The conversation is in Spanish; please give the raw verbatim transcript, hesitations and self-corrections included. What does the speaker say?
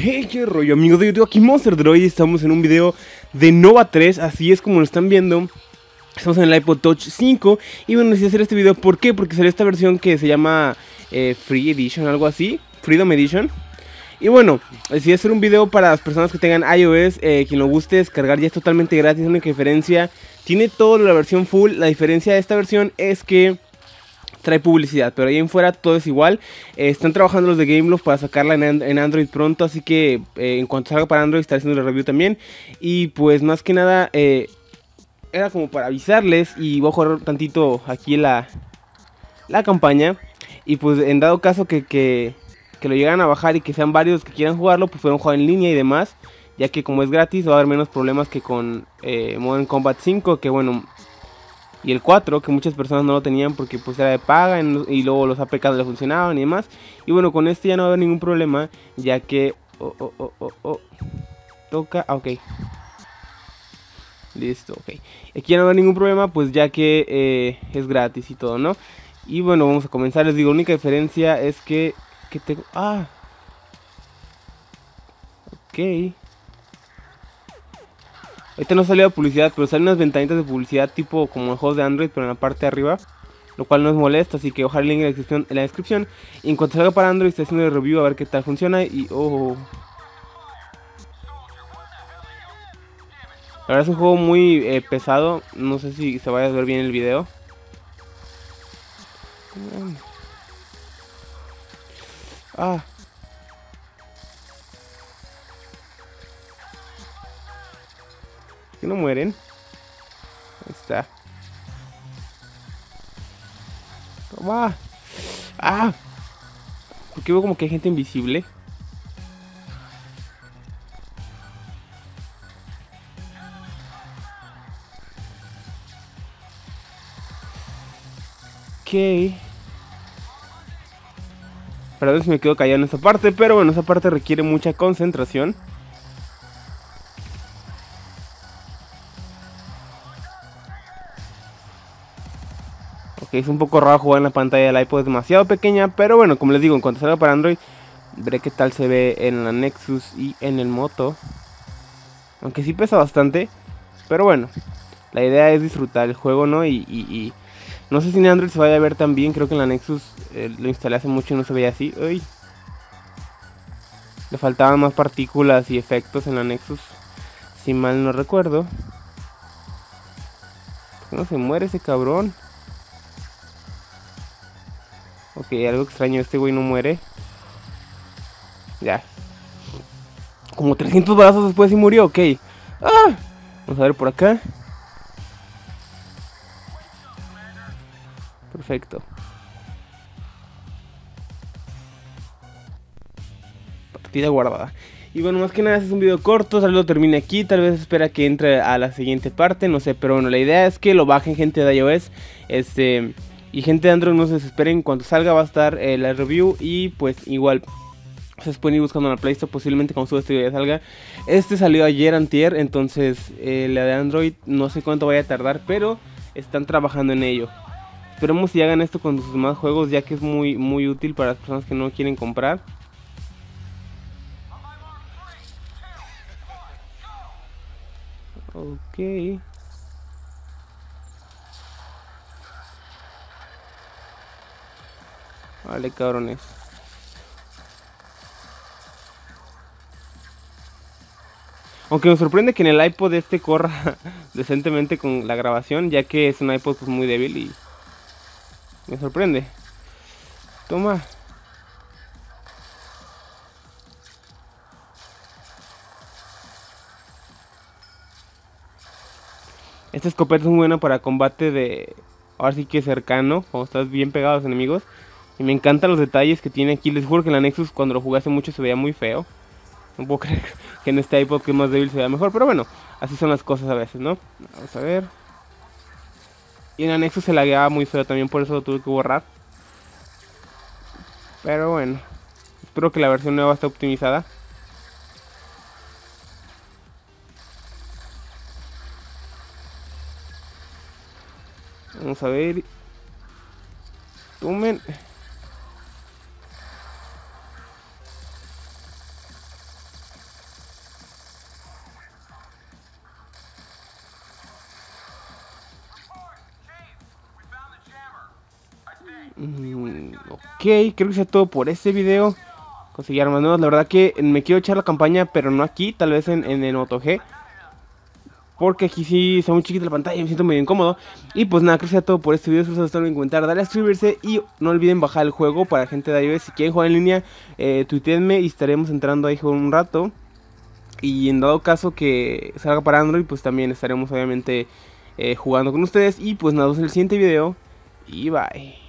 Hey, qué rollo amigos de YouTube, aquí Monster Droid y estamos en un video de Nova tres, así es como lo están viendo. Estamos en el iPod Touch cinco y bueno, decidí hacer este video, ¿por qué? Porque salió esta versión que se llama eh, Free Edition, algo así, Freedom Edition. Y bueno, decidí hacer un video para las personas que tengan iOS, eh, quien lo guste descargar ya es totalmente gratis. La única diferencia, tiene toda la versión full, la diferencia de esta versión es que trae publicidad, pero ahí en fuera todo es igual. eh, Están trabajando los de Gameloft para sacarla en, and en Android pronto, así que eh, en cuanto salga para Android estaré haciendo el review también. Y pues más que nada eh, era como para avisarles, y voy a jugar tantito aquí la, la campaña. Y pues en dado caso que, que, que lo llegan a bajar y que sean varios que quieran jugarlo, pues pueden jugar en línea y demás, ya que como es gratis va a haber menos problemas que con eh, Modern Combat cinco, que bueno, y el cuatro, que muchas personas no lo tenían porque pues era de paga y luego los A P K no le funcionaban y demás. Y bueno, con este ya no va a haber ningún problema, ya que... Oh, oh, oh, oh, oh. Toca... Ah, ok. Listo, ok. Aquí ya no va a haber ningún problema, pues ya que eh, es gratis y todo, ¿no? Y bueno, vamos a comenzar. Les digo, la única diferencia es que... que tengo... Ah. Ok. Ahorita no salió publicidad, pero salen unas ventanitas de publicidad tipo como en juegos de Android, pero en la parte de arriba, lo cual no es molesto, así que ojalá el link en la descripción, en la descripción. Y en cuanto salga para Android estoy haciendo el review a ver qué tal funciona. Y oh, la verdad es un juego muy eh, pesado, no sé si se vaya a ver bien el video. Ah, que no mueren. Ahí está. Ah, ah, porque veo como que hay gente invisible. Ok. Perdón si me quedo callado en esta parte, pero bueno, esa parte requiere mucha concentración. Ok, es un poco raro jugar en la pantalla del iPod, es demasiado pequeña, pero bueno, como les digo, en cuanto salga para Android, veré qué tal se ve en la Nexus y en el Moto. Aunque sí pesa bastante, pero bueno, la idea es disfrutar el juego, ¿no? Y, y, y no sé si en Android se vaya a ver tan bien, creo que en la Nexus eh, lo instalé hace mucho y no se veía así. Uy. Le faltaban más partículas y efectos en la Nexus, si mal no recuerdo. ¿Por qué no se muere ese cabrón? Ok, algo extraño, este güey no muere. Ya. Como trescientos balazos después y murió, ok. Ah, vamos a ver por acá. Perfecto. Partida guardada. Y bueno, más que nada este es un video corto, tal vez lo termine aquí, tal vez espera que entre a la siguiente parte, no sé. Pero bueno, la idea es que lo bajen gente de iOS, este... y gente de Android no se desesperen, cuando salga va a estar eh, la review. Y pues igual ustedes pueden ir buscando en la Play Store, posiblemente cuando suba este video ya salga. Este salió ayer, antier, entonces eh, la de Android no sé cuánto vaya a tardar, pero están trabajando en ello. Esperemos si hagan esto con sus demás juegos, ya que es muy, muy útil para las personas que no quieren comprar. Ok. Vale, cabrones. Aunque me sorprende que en el iPod este corra decentemente con la grabación, ya que es un iPod pues muy débil y me sorprende. Toma. Esta escopeta es muy buena para combate de... ahora sí que cercano, cuando estás bien pegado a los enemigos. Y me encantan los detalles que tiene aquí. Les juro que en la Nexus cuando lo jugué hace mucho se veía muy feo. No puedo creer que en este iPod que es más débil se vea mejor, pero bueno, así son las cosas a veces, ¿no? Vamos a ver. Y en la Nexus se lagueaba muy feo también, por eso lo tuve que borrar. Pero bueno, espero que la versión nueva esté optimizada. Vamos a ver. Tomen. Mm, ok, creo que sea todo por este video. Conseguí armas nuevas, la verdad que me quiero echar la campaña, pero no aquí, tal vez en, en el Moto G. Porque aquí sí está muy chiquita la pantalla y me siento medio incómodo. Y pues nada, creo que sea todo por este video. Si os gustó, no olviden comentar, darle a suscribirse. Y no olviden bajar el juego para gente de iOS. Si quieren jugar en línea, eh, tuiteenme y estaremos entrando ahí un rato. Y en dado caso que salga para Android, pues también estaremos obviamente eh, jugando con ustedes. Y pues nada, nos vemos en el siguiente video. Y bye.